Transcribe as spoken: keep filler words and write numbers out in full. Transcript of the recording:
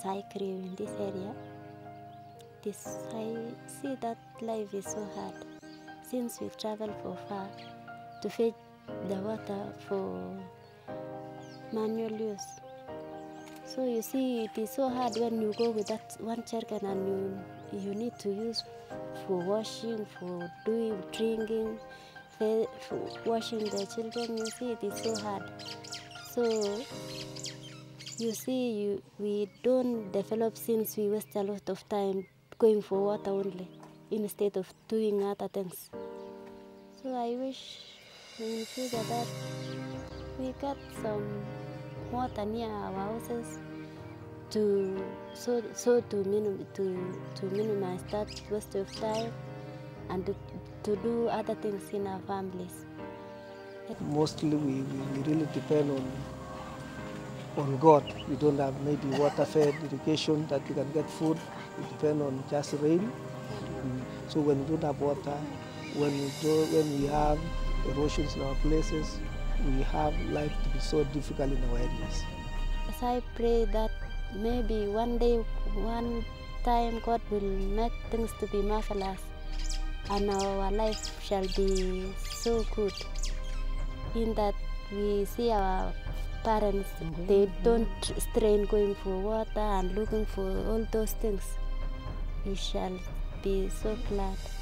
as I grew in this area, this I see that life is so hard since we've traveled for far to fetch the water for manual use. So you see, it is so hard when you go with that one jerrycan and you, you need to use for washing, for doing, drinking, for washing the children. You see, it is so hard. So you see, you, we don't develop since we waste a lot of time going for water only instead of doing other things. So I wish in future that we got some water near our houses to so so to minim, to to minimize that waste of time and to, to do other things in our families. Mostly we, we really depend on on God. We don't have maybe water-fed irrigation that we can get food. We depend on just rain. So when we don't have water, when we do, when we have erosions in our places, we have life to be so difficult in our areas. As I pray that maybe one day, one time, God will make things to be marvelous, and our life shall be so good. In that we see our parents, mm-hmm. they don't strain going for water and looking for all those things. We shall be so glad.